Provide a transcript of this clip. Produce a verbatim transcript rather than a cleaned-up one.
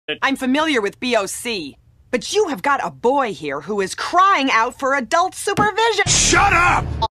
I'm familiar with B O C, but you have got a boy here who is crying out for adult supervision. Shut up!